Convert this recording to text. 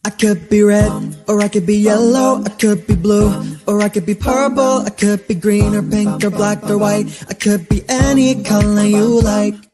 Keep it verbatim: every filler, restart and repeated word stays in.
I could be red, or I could be yellow, I could be blue, or I could be purple, I could be green or pink or black or white, I could be any color you like.